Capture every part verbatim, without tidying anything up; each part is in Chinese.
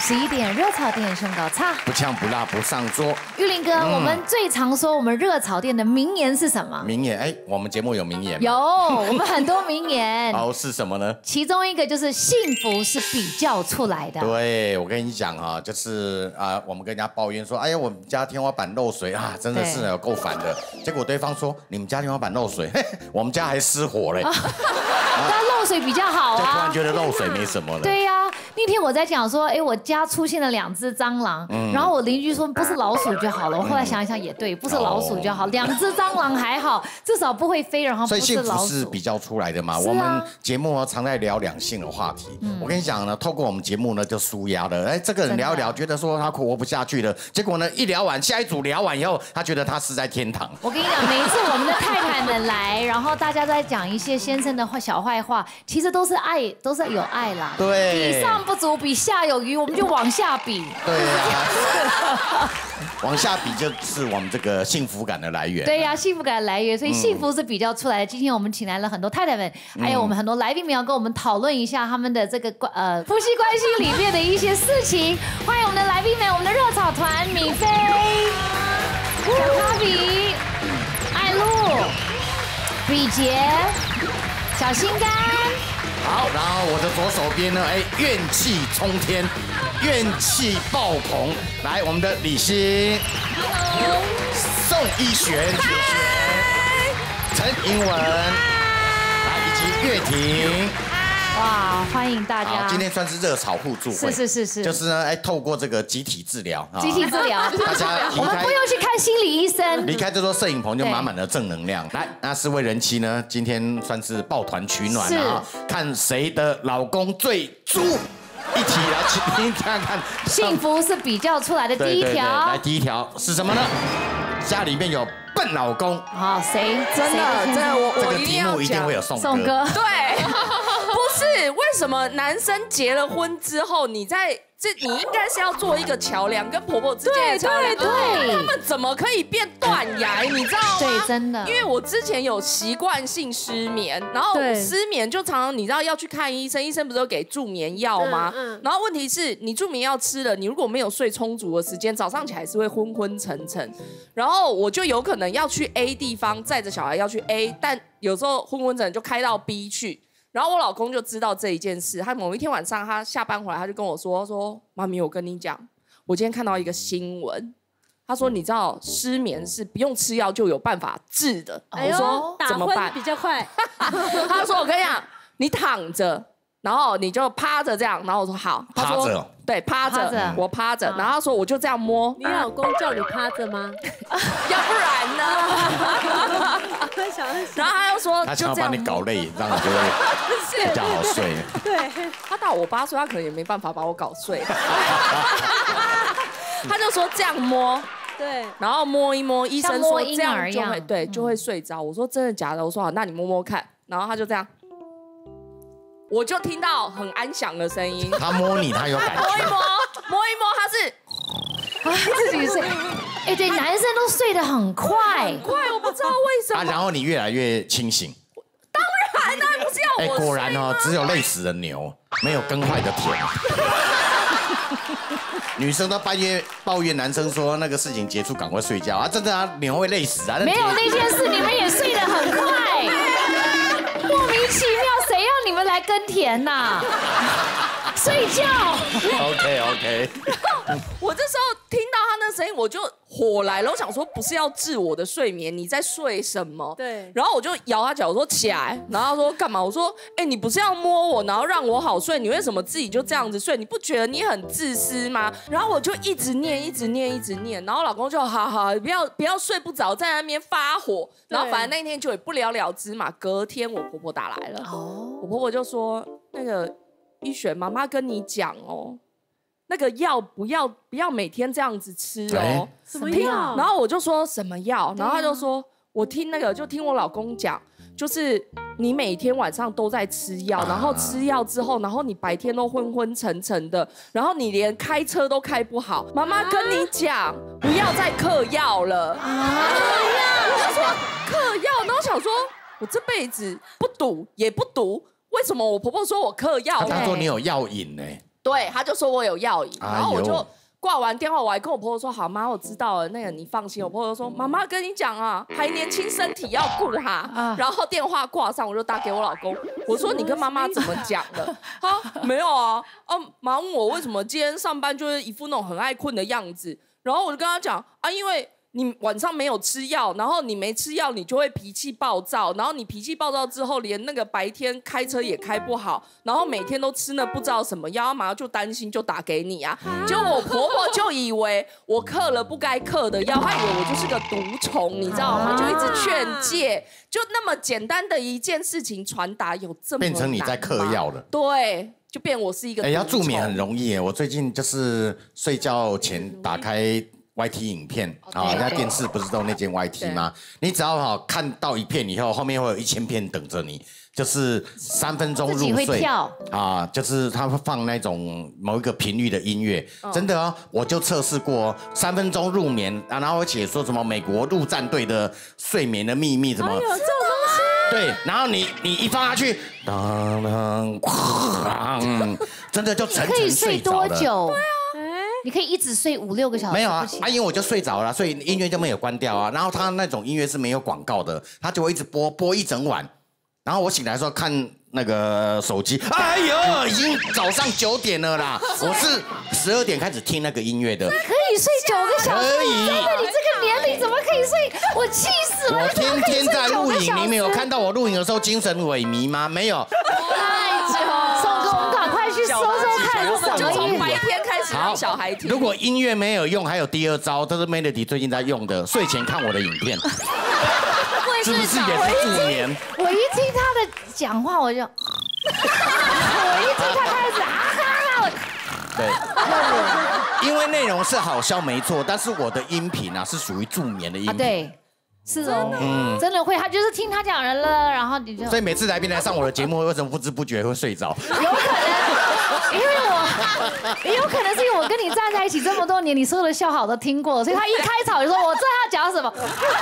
十一点热炒店胸高差， 不呛不辣不上桌。 玉林哥，嗯、我们最常说我们热炒店的名言是什么？ 名言，哎，我们节目有名言吗？ 有，我们很多名言。 哦，是什么呢？ 其中一个就是幸福是比较出来的。 对，我跟你讲哈、啊，就是啊、呃，我们跟人家抱怨说，哎呀，我们家天花板漏水啊，真的是有够烦的。结果对方说，你们家天花板漏水，嘿，我们家还失火嘞。 那漏水比较好啊。 就突然觉得漏水没什么了。 对呀、啊，那天我在讲说，哎，我家出现了两只蟑螂，嗯、然后我邻居说不是老鼠就好了。我后来想一想也对，不是老鼠就好，两只蟑螂还好，至少不会飞，然后不是老鼠。 所以幸福是比较出来的嘛。啊、我们节目常在聊两性的话题，嗯、我跟你讲呢，透过我们节目呢就舒压了。哎，这个人聊一聊，觉得说他活不下去了，结果呢一聊完，下一组聊完以后，他觉得他是在天堂。 我跟你讲，每一次我们的太太们来，然后大家在讲一些先生的坏小坏话，其实都是爱，都是有爱啦。 对， 比上不足，比下有余，我们就往下比。 对啊，往下比就是我们这个幸福感的来源。 对呀、啊，幸福感的来源，所以幸福是比较出来的。今天我们请来了很多太太们，还有我们很多来宾们，要跟我们讨论一下他们的这个呃夫妻关系里面的一些事情。欢迎我们的来宾们，我们的热炒团米菲、小咖比、艾露、比杰、小心肝。 好，然后我的左手边呢，哎，怨气冲天，怨气爆棚。来，我们的李欣，宋一璇，陈英文，来以及岳婷。 哇，欢迎大家！ 今天算是热炒互助会， 是是是是， 就是呢，哎，透过这个集体治疗， 集体治疗， 大家我们不用去看心理医生， 离开这座摄影棚就满满的正能量。来，那四位人妻呢，今天算是抱团取暖啊，看谁的老公最猪，一起来听看看。 幸福是比较出来的第一条， 来第一条是什么呢？家里面有笨老公， 好，谁真的真的我这个题目一定会有宋宋哥， 对，不是为什么男生结了婚之后，你在这你应该是要做一个桥梁，跟婆婆之间的桥梁， 对对对， 他们怎么可以变断崖？你知道吗？ 对，真的， 因为我之前有习惯性失眠，然后失眠就常常你知道要去看医生，医生不是有给助眠药吗？嗯嗯、然后问题是你助眠药吃了，你如果没有睡充足的时间，早上起来是会昏昏沉沉，然后我就有可能要去 A 地方载着小孩要去 A， 但有时候昏昏沉沉就开到 B 去。然后我老公就知道这一件事，他某一天晚上他下班回来，他就跟我说说妈咪，我跟你讲，我今天看到一个新闻，他说你知道失眠是不用吃药就有办法治的。 哎、 我说怎么办？ 比较快。 他说我跟你讲，你躺着，然后你就趴着这样，然后我说好。他说趴着。 对，趴着，趴着我趴着，然后他说我就这样摸。 你老公叫你趴着吗？ 要不然呢？然后他又说， 他想要把你搞累，让你觉得比较好睡。 对， 他大我八岁，他可能也没办法把我搞睡。他就说这样摸， 对， 然后摸一摸，医生说这样就会对， 嗯、 就会睡着。我说真的假的？我说好，那你摸摸看。然后他就这样。我就听到很安详的声音。 他摸你，他有感觉。 摸一摸，摸一摸，他是啊自己睡。哎、欸，对，男生都睡得很快， 很快，我不知道为什么。 啊，然后你越来越清醒。 当然啦，不是要我睡吗？ 哎，果然哦，只有累死的牛，没有耕坏的田。女生都半夜抱怨男生说那个事情结束赶快睡觉啊，真的啊，牛会累死啊。 没有那件事，你们也睡得很快。莫名其妙，谁要你们来耕田呐、啊？睡觉。 OK OK。 我这时候听到他那声音，我就火来了。我想说，不是要治我的睡眠，你在睡什么？ 对。 然后我就摇他脚，我说起来。然后他说干嘛？我说，哎、欸，你不是要摸我，然后让我好睡，你为什么自己就这样子睡？你不觉得你很自私吗？然后我就一直念，一直念，一直念。然后老公就好好，不要不要睡不着，在那边发火。然后反正那天就也不了了之嘛。隔天我婆婆打来了，哦，我婆婆就说那个一璇妈妈跟你讲哦。那个药不要不要每天这样子吃哦， 什么药？ 然后我就说什么药，然后他就说，我听那个就听我老公讲，就是你每天晚上都在吃药，然后吃药之后，然后你白天都昏昏沉沉的，然后你连开车都开不好。妈妈跟你讲，不要再嗑药了。啊！我就说嗑药，然后想说，我这辈子不赌也不赌，为什么我婆婆说我嗑药？ 他说你有药瘾呢。 对，他就说我有药瘾，然后我就。 哎挂完电话，我还跟我婆婆说：“好妈，我知道了，那个你放心。”我婆婆说：“妈妈跟你讲啊，还年轻，身体要顾哈。啊”然后电话挂上，我就打给我老公，我说：“你跟妈妈怎么讲的？”啊，没有啊，啊，妈问我为什么今天上班就是一副那种很爱困的样子，然后我就跟他讲啊，因为。你晚上没有吃药，然后你没吃药，你就会脾气暴躁，然后你脾气暴躁之后，连那个白天开车也开不好，然后每天都吃那不知道什么药，马上就担心就打给你啊。结果我婆婆就以为我嗑了不该嗑的药，她以为我就是个毒虫，你知道吗？就一直劝诫，就那么简单的一件事情传达有这么变成你在嗑药了， 对，就变我是一个。哎， 要助眠很容易耶，我最近就是睡觉前打开。Y T 影片啊，人家电视不是都有那间 Y T 吗？你只要哈看到一片以后，后面会有一千片等着你，就是三分钟入睡啊，就是他会放那种某一个频率的音乐，真的哦，我就测试过三分钟入眠，然后解说什么美国陆战队的睡眠的秘密，怎么？ 有这种东西？ 对，然后你你一放下去，当当哐，真的就沉沉睡着了。 可以睡多久？对啊。你可以一直睡五六个小时。 没有啊，啊，因为我就睡着了，所以音乐就没有关掉啊。然后他那种音乐是没有广告的，他就会一直播播一整晚。然后我醒来的时候看那个手机，哎呦，已经早上九点了啦。我是十二点开始听那个音乐的。 可以睡九个小时？ 可以。 真的，你这个年龄怎么可以睡？我气死了！ 我天天在录影，你们有看到我录影的时候精神萎靡吗？没有。 太久。宋哥，我们赶快去搜搜看是什么。 就从白天开始让小孩听。 如果音乐没有用，还有第二招，这是 Melody 最近在用的，睡前看我的影片。是不是也是助眠？ 我一听他的讲话，我就，我一听他开始啊哈哈， 对，因为内容是好笑没错，但是我的音频啊是属于助眠的音频。 啊，对，是哦，嗯，真的会，他就是听他讲人了，然后你就， 所以每次来宾来上我的节目，为什么不知不觉会睡着？ 有可能，因为我，也有可能是因为我跟你站在一起这么多年，你所有的笑话我都听过，所以他一开场就说我知道他讲什么。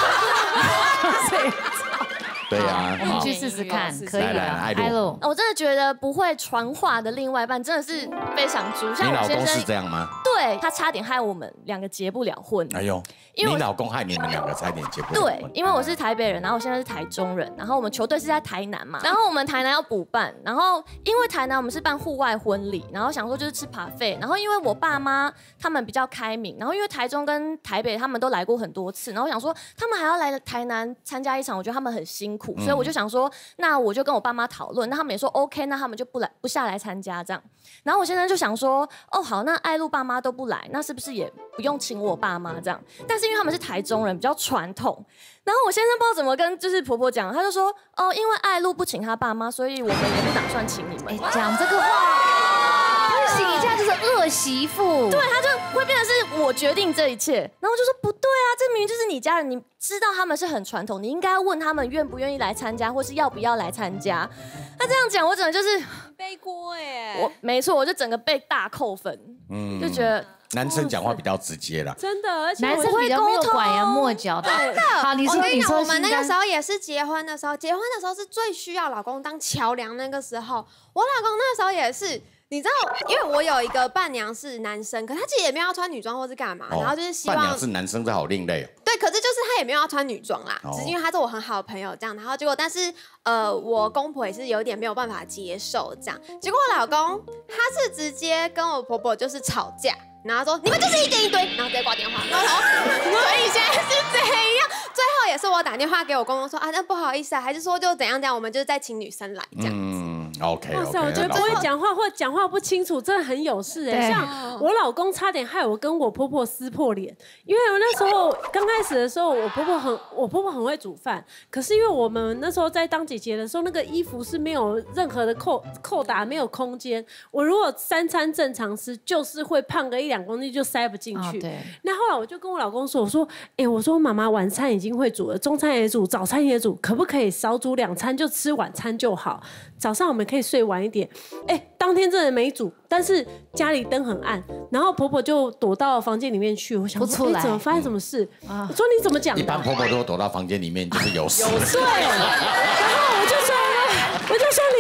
对呀， 我们去试试看，可以的。 艾露， 我真的觉得不会传话的另外一半真的是非常猪。 你老公是这样吗？ 对，他差点害我们两个结不了婚。 哎呦，你老公害你们两个差点结不了婚。 对，因为我是台北人，然后我现在是台中人，然后我们球队是在台南嘛，然后我们台南要补办，然后因为台南我们是办户外婚礼，然后想说就是吃parfait，然后因为我爸妈他们比较开明，然后因为台中跟台北他们都来过很多次，然后我想说他们还要来台南参加一场，我觉得他们很辛苦，所以我就想说，那我就跟我爸妈讨论，那他们也说 OK， 那他们就不来不下来参加这样。然后我现在就想说，哦好，那爱露爸妈都不来，那是不是也不用请我爸妈这样？但是因为他们是台中人，比较传统。然后我先生不知道怎么跟就是婆婆讲，他就说，哦，因为爱露不请他爸妈，所以我们也不打算请你们。 讲这个话，不行，这样就是恶媳妇。 对，他就会变成是我决定这一切。然后我就说不对啊，这明明就是你家人，你知道他们是很传统，你应该问他们愿不愿意来参加，或是要不要来参加。他这样讲，我整个就是背锅哎。 我没错，我就整个被大扣分，嗯，就觉得。 男生讲话比较直接啦， 真的，而且男生比较没有拐弯抹角的。 真的， 好，你说， 我跟你讲，我们那个时时候也是结婚的时候，结婚的时候是最需要老公当桥梁那个时候。我老公那时候也是，你知道，因为我有一个伴娘是男生，可他其实也没有要穿女装或是干嘛， 哦、 然后就是希望伴娘是男生，这好另类哦。 对，可是就是他也没有要穿女装啦，哦、只是因为他是我很好的朋友这样，然后结果但是呃，我公婆也是有点没有办法接受这样，结果我老公他是直接跟我婆婆就是吵架。然后说你们就是一点一堆，然后直接挂电话。然后所以现在是这样，最后也是我打电话给我公公说啊，那不好意思啊，还是说就怎样怎样，我们就是再请女生来这样子。 嗯 ，OK， 哇塞，我觉得不会讲话或讲话不清楚，真的很有事哎。像我老公差点害我跟我婆婆撕破脸，因为我那时候刚开始的时候，我婆婆很我婆婆很会煮饭，可是因为我们那时候在当姐姐的时候，那个衣服是没有任何的扣扣打，没有空间。我如果三餐正常吃，就是会胖个一两公斤就塞不进去。 哦、对。 那后来我就跟我老公说，我说，哎、欸，我说妈妈晚餐已经会煮了，中餐也煮，早餐也煮，可不可以少煮两餐就吃晚餐就好？早上我们可以睡晚一点。哎、欸，当天真的没煮，但是家里灯很暗，然后婆婆就躲到房间里面去。我想说，哎、欸，怎么发生什么事？嗯、我说你怎么讲？ 一般婆婆都躲到房间里面就是有事。 对。然后我就说。我就说你到底怎么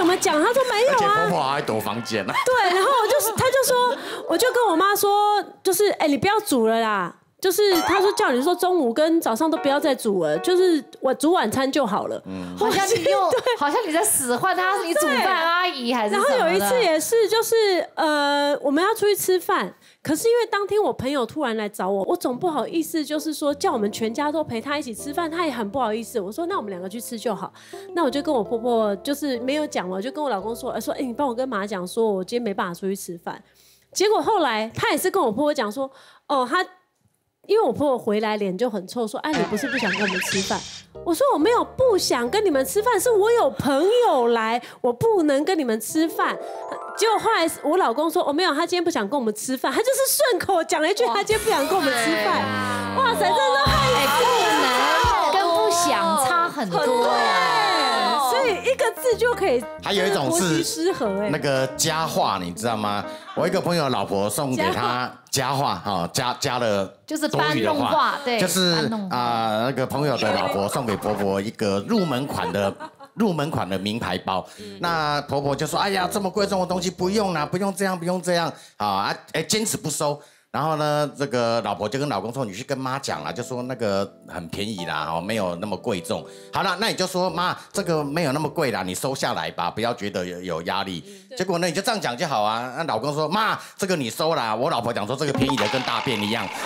么讲？他说没有啊。而且婆婆还躲房间呢。 对，然后我就是，他就说，我就跟我妈说，就是哎，你不要煮了啦。就是他说叫你说中午跟早上都不要再煮了，就是我煮晚餐就好了。 嗯，好像你又好像你在使唤他，是你煮饭阿姨还是什么的？ 然后有一次也是，就是呃我们要出去吃饭，可是因为当天我朋友突然来找我，我总不好意思，就是说叫我们全家都陪他一起吃饭，他也很不好意思。我说那我们两个去吃就好。那我就跟我婆婆就是没有讲，我就跟我老公说，说哎、欸、你帮我跟妈讲说，我今天没办法出去吃饭。结果后来他也是跟我婆婆讲说，哦他。因为我婆婆回来脸就很臭，说：“哎，你不是不想跟我们吃饭？”我说：“我没有不想跟你们吃饭，是我有朋友来，我不能跟你们吃饭。”结果后来我老公说：“哦，没有，他今天不想跟我们吃饭，他就是顺口讲了一句，他今天不想跟我们吃饭。”哇塞，真的太不能跟不想差很多呀， 所以一个字就可以。 还有一种是失和哎， 那个佳话，你知道吗？我一个朋友老婆送给他佳话哈，加加了就是搬弄话，对， 就是啊、呃、那个朋友的老婆送给婆婆一个入门款的入门款的名牌包，那婆婆就说：“哎呀，这么贵重的东西不用啦，不用这样，不用这样啊，哎，坚持不收。”然后呢，这个老婆就跟老公说：“你去跟妈讲啦，就说那个很便宜啦，哦，没有那么贵重。好了，那你就说妈，这个没有那么贵啦，你收下来吧，不要觉得有有压力。结果呢，你就这样讲就好啊。那老公说：妈，这个你收啦。我老婆讲说这个便宜的跟大便一样。”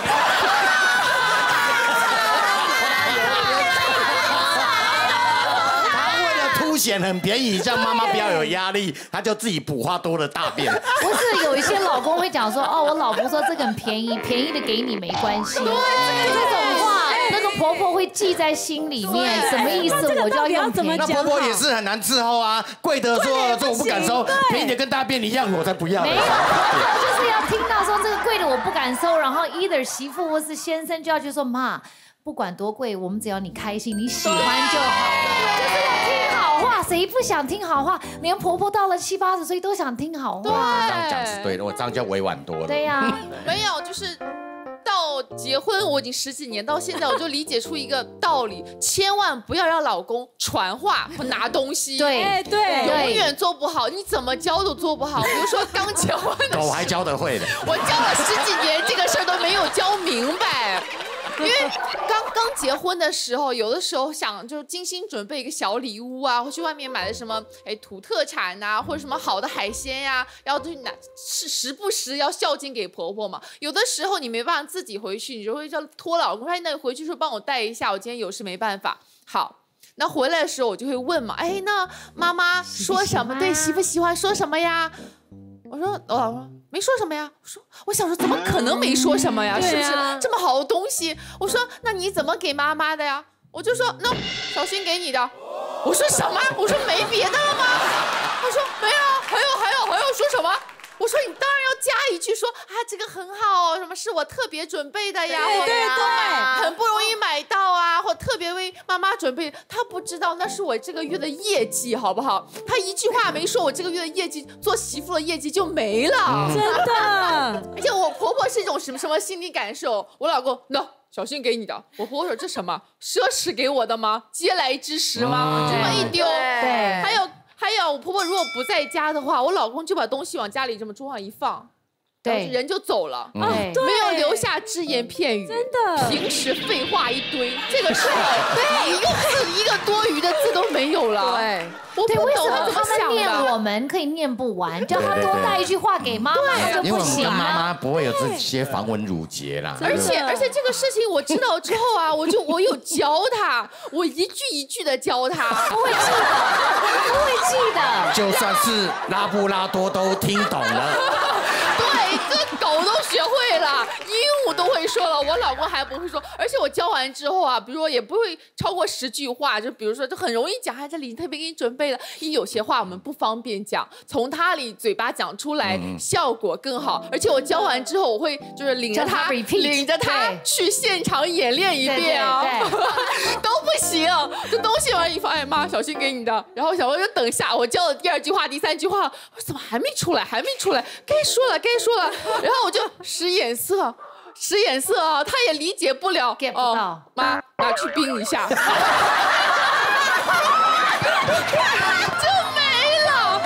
凸显很便宜，让妈妈不要有压力，她就自己补花多的大便。 不是有一些老公会讲说，哦，我老婆说这个很便宜，便宜的给你没关系。对，这种话，那个婆婆会记在心里面，什么意思？我就要用便宜。 那婆婆也是很难伺候啊，贵的说说我不敢收，便宜的跟大便一样，我才不要。 没有，就是要听到说这个贵的我不敢收，然后 either 媳妇或是先生就要去说妈，不管多贵，我们只要你开心，你喜欢就好，就是要听好话。谁不想听好话？连婆婆到了七八十岁都想听好话。 这样讲是对的，我这样就委婉多了。 对呀、啊， 没有，就是到结婚我已经十几年，到现在我就理解出一个道理：千万不要让老公传话不拿东西。 对对， 永远做不好，你怎么教都做不好。比如说刚结婚的时候， 我还教得会的， 我教了十几年，这个事儿都没有教明白。因为刚刚结婚的时候，有的时候想就是精心准备一个小礼物啊，或去外面买的什么哎土特产呐、啊，或者什么好的海鲜呀、啊，要去拿是时不时要孝敬给婆婆嘛。有的时候你没办法自己回去，你就会叫托老公，说那回去说帮我带一下，我今天有事没办法。好，那回来的时候我就会问嘛，哎，那妈妈说什么？对，媳妇喜欢说什么呀？我说我老公。没说什么呀，我说我想说怎么可能没说什么呀，是不是这么好的东西？我说那你怎么给妈妈的呀？我就说那小新给你的。我说什么？我说没别的了吗？他说没有，还有还有还有说什么？我说你当然要加一句说啊这个很好，什么是我特别准备的呀， 对对对， 很不容易买到啊，或特别为妈妈准备。他不知道那是我这个月的业绩，好不好？他一句话没说，我这个月的业绩，做媳妇的业绩就没了， 真的。 而且我婆婆是一种什么什么心理感受？我老公那。No, 小心给你的，我婆婆说这什么奢侈给我的吗？嗟来之食吗？这么一丢， 对， 还有还有，我婆婆如果不在家的话，我老公就把东西往家里这么桌上一放，对，人就走了， 对， 没有留下只言片语， 真的， 平时废话一堆，这个时候对一个字一个多余的字都没有了，对。我对，为什么他们念我们可以念不完？叫他多带一句话给妈妈就不行因为我们跟妈妈不会有这些繁文缛节啦。 而且而且这个事情我知道之后啊，我就我有教他，我一句一句的教他， 不会记得，不会记得。 就算是拉布拉多都听懂了。 对，这狗都学会了，鹦鹉都会说了，我老公还不会说。而且我教完之后啊，比如说也不会超过十句话，就比如说就很容易讲，还在里特别给你准备了，因为有些话我们不方便讲，从他里嘴巴讲出来、嗯、效果更好。而且我教完之后，我会就是领着他，领着他去现场演练一遍啊，都不行，这东西往一放，哎妈，小心给你的。然后小朋友就等下我教的第二句话、第三句话，我说怎么还没出来，还没出来，该说了，该说了。然后我就使眼色。使眼色啊，他也理解不了 ，get 不到。 哦、妈，拿去冰一下，就没了。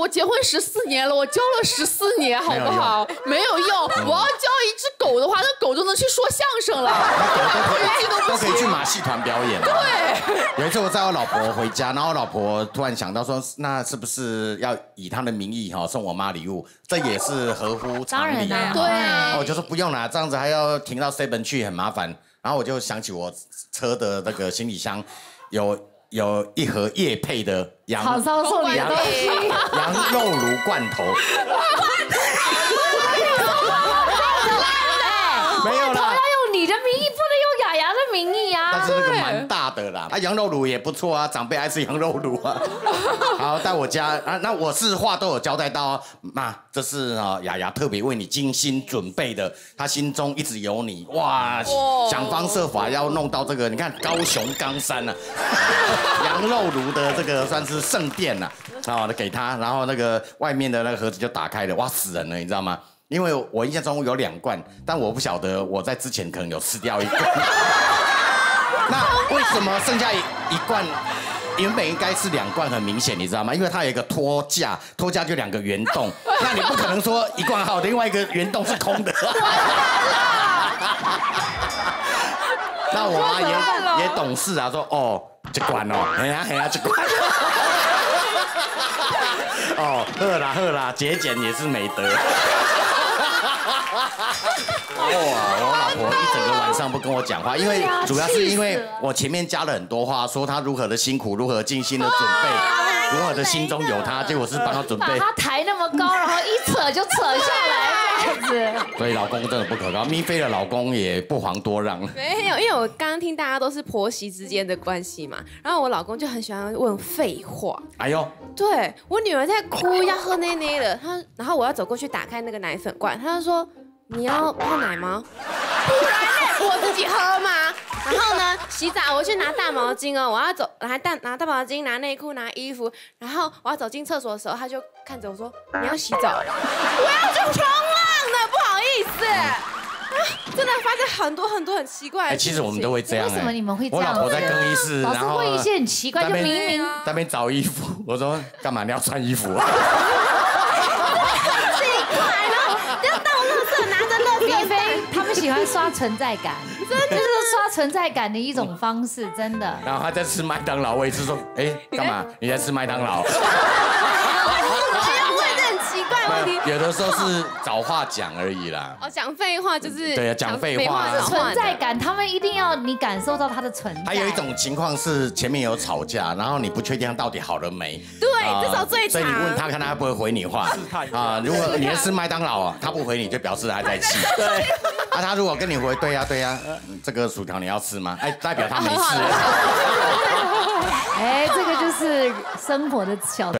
我结婚十四年了，我教了十四年，好不好？没有用。我要教一只狗的话，那狗都能去说相声了， 都可以去马戏团表演。对。有一次我载我老婆回家，然后我老婆突然想到说，那是不是要以她的名义哈送我妈礼物？这也是合乎常理啊。 对啊。 我就说不用啦，这样子还要停到 seven 去很麻烦。然后我就想起我车的那个行李箱有。有一盒业配的羊好烧送你羊羊肉炉罐头，没有啦， 要用你的名义，不能用雅雅的名义啊。 但是那个蛮大的啦，啊，羊肉炉也不错啊，长辈爱吃羊肉炉啊。好，到我家啊，那我是话都有交代到，妈，这是啊雅雅特别为你精心准备的，她心中一直有你，哇，想方设法要弄到这个，你看高雄冈山啊，羊肉炉的这个算是圣殿呐，啊，给她，然后那个外面的那个盒子就打开了，哇，死人了，你知道吗？因为我印象中有两罐，但我不晓得我在之前可能有吃掉一罐。那为什么剩下一一罐？原本应该是两罐，很明显，你知道吗？因为它有一个托架，托架就两个圆洞，那你不可能说一罐好，另外一个圆洞是空的。那我妈也也懂事啊，说哦，这罐哦，哎呀哎呀，这罐。哦，喝啦喝啦，节俭也是美德。哇！我老婆一整个晚上不跟我讲话，因为主要是因为我前面加了很多话，说她如何的辛苦，如何尽心的准备，如何的心中有她，结果是帮她准备。 把她抬那么高，然后一扯就扯下来，这样子。 所以老公真的不可靠，咪菲的老公也不遑多让。 没有，因为我刚刚听大家都是婆媳之间的关系嘛，然后我老公就很喜欢问废话。 哎呦， 对我女儿在哭要喝奶奶的，他然后我要走过去打开那个奶粉罐，他就说。你要泡奶吗？不然呢？我自己喝吗？然后呢，洗澡我去拿大毛巾哦，我要走拿大拿大毛巾、拿内裤、拿衣服，然后我要走进厕所的时候，他就看着我说：“你要洗澡？”我要去冲浪了，不好意思。啊，真的发生很多很多很奇怪的事情。 哎，其实我们都会这样。 为什么你们会这样？ 我老婆在更衣室， 然后问一些很奇怪，就明明在那边找衣服，我说干嘛你要穿衣服啊？ 明飞他们喜欢刷存在感，真的就是刷存在感的一种方式，真的。 然后他在吃麦当劳，我也是说，哎，干嘛？你在吃麦当劳？ 奇怪问题， 有的时候是找话讲而已啦。 哦，讲废话就是对啊，讲废话是存在感，他们一定要你感受到他的存在。 还有一种情况是前面有吵架，然后你不确定他到底好了没。 对，这时候最所以你问他，看他会不会回你话。啊，如果你是吃麦当劳啊，他不回你就表示还在气。对。啊，他如果跟你回，对呀对呀，这个薯条你要吃吗？哎，代表他没事。 哎，这个就是生活的小。